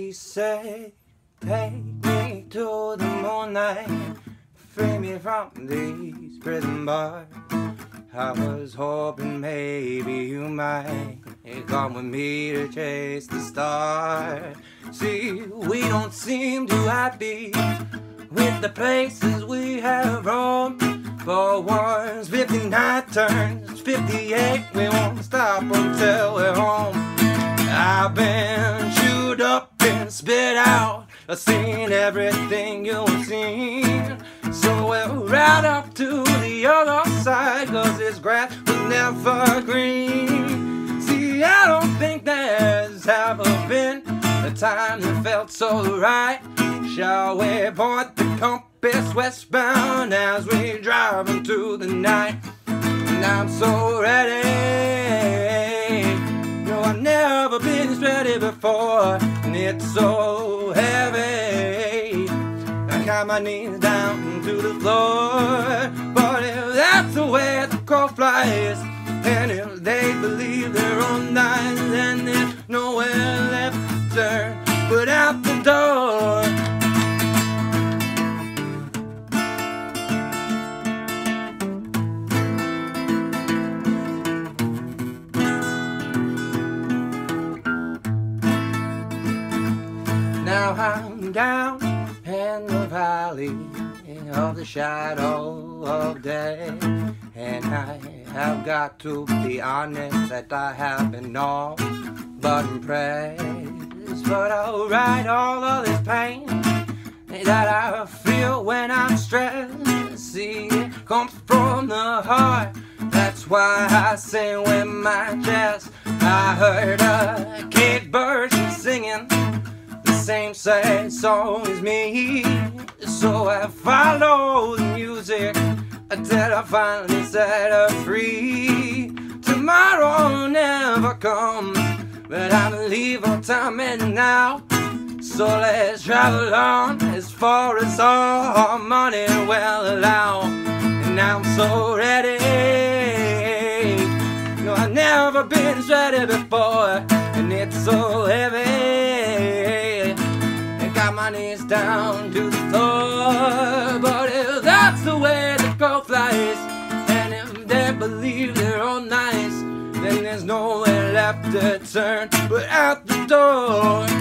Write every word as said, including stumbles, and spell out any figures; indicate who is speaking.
Speaker 1: She said, take me to the moonlight, free me from these prison bars. I was hoping maybe you might come with me to chase the stars. See, we don't seem too happy with the places we have roamed. For once, fifty-nine turns fifty-eight, we won't stop until we're home. I've been chewed up and spit out, I've seen everything you've seen. So we'll ride up to the other side, cause this grass was never green. See, I don't think there's ever been a time that felt so right. Shall we point the compass westbound as we drive into the night? And I'm so ready. No, I've never been this ready before, and it's so heavy. I got my knees down to the floor. But if that's the way the crow flies, and if they believe their own eyes, then there's nowhere left to turn but out the door. Now I'm down in the valley of the shadow of death, and I have got to be honest that I have been all but impressed. But I'll write all of this pain that I feel when I'm stressed. See, it comes from the heart, that's why I sing with my chest. I heard a cage bird singing the same sad song as me, so I follow the music until I finally set her free. Tomorrow never comes, but I believe our time is now. So let's travel on as far as our money will allow. And I'm so ready. No, I've never been this ready before, and it's so heavy. I got my knees down to the floor. But if that's the way the crow flies, and if they believe they're all nice, then there's nowhere left to turn but out the door.